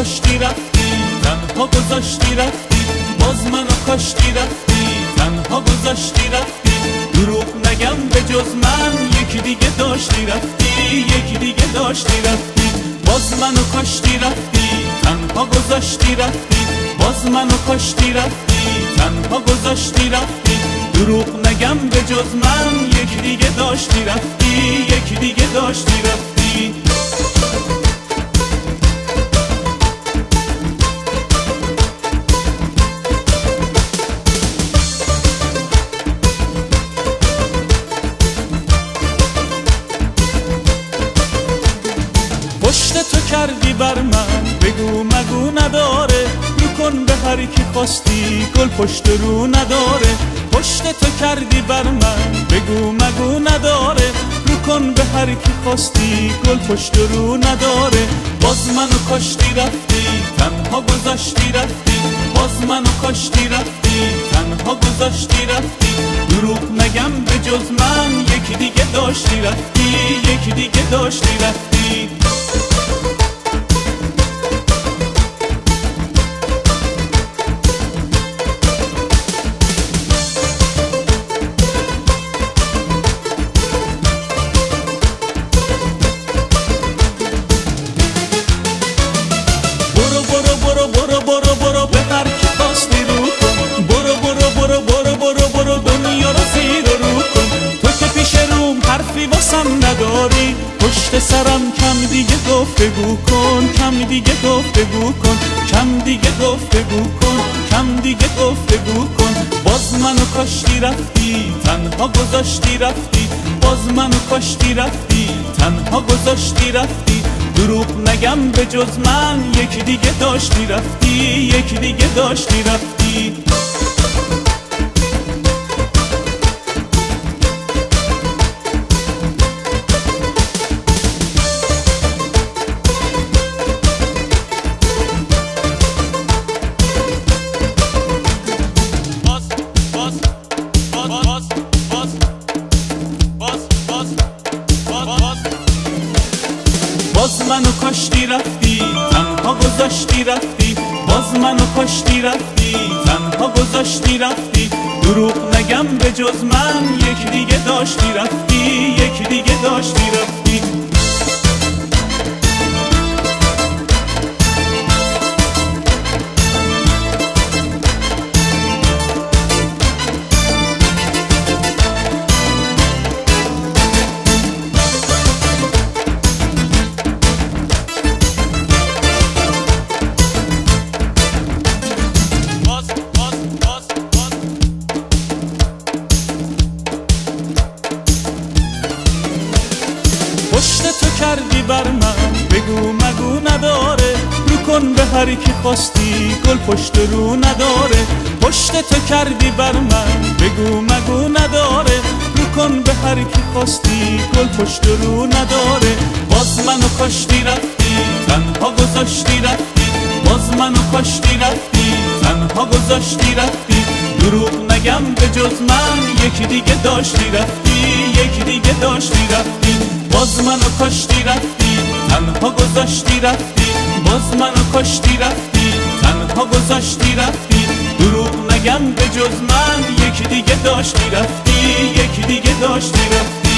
کاشتی رفتی، تنها گذاشتی رفتی، باز منو کاشتی رفتی، تنها گذاشتی رفتی. دروغ نگم به جز من یکی دیگه داشتی رفتی، یکی دیگه داشتی رفتی. باز منو کاشتی رفتی، تنها گذاشتی رفتی، باز منو کاشتی رفتی، تنها گذاشتی رفتی. دروغ نگم به جز من یکی دیگه داشتی رفتی، یکی دیگه داشتی رفتی. پشت تو کردی بر من بگو مگو نداره، رو کن به هر کی خواستی گل پشت رو نداره. پشت تو کردی بر من بگو مگو نداره، رو کن به هر کی خواستی گل پشت رو نداره. باز منو کاشتی رفتی، تنها گذاشتی رفتی، باز منو کاشتی رفتی، تنها گذاشتی رفتی. دروغ نگم به جز من یکی دیگه داشتی رفتی، یکی دیگه داشتی رفتی. برو به هر کی خواستی رو کن، برو دنیا رو زیر و رو کن. تو که پیش روم حرفی واسم نداری، پشت سرم کم دیگه گفتگو کن، کم دیگه گفتگو کن، کم دیگه گفتگو کن، کم دیگه گفتگو کن. باز منو کاشتی رفتی، تنها گذاشتی رفتی، باز منو کاشتی رفتی، تنها گذاشتی رفتی. دروغ نگم به جز من یکی دیگه داشتی رفتی، یکی دیگه داشتی رفتی. باز منو کاشتی رفتی، تنها گذاشتی رفتی، باز منو کاشتی رفتی، تنها گذاشتی رفتی. دروغ نگم به جز من یکی دیگه داشتی رفتی، یکی دیگه داشتی رفتی. پشت تو کردی بر من بگو مگو نداره، رو کن به هر کی خواستی گل پشت رو نداره. پشت تو کردی بر من بگو مگو نداره، رو کن به هر کی خواستی گل پشت رو نداره. باز منو کاشتی رفتی، تنها گذاشتی رفتی، باز منو کاشتی رفتی، تنها گذاشتی رفتی. دروغ نگم به جز من یکی دیگه داشتی رفتی، یکی دیگه داشتی رفتی. باز منو کاشتی رفتی، تنها گذاشتی رفتی، باز منو کاشتی رفتی، تنها گذاشتی رفتی. دروغ نگم به جز من یکی دیگه داشتی رفتی، یکی دیگه داشتی رفتی.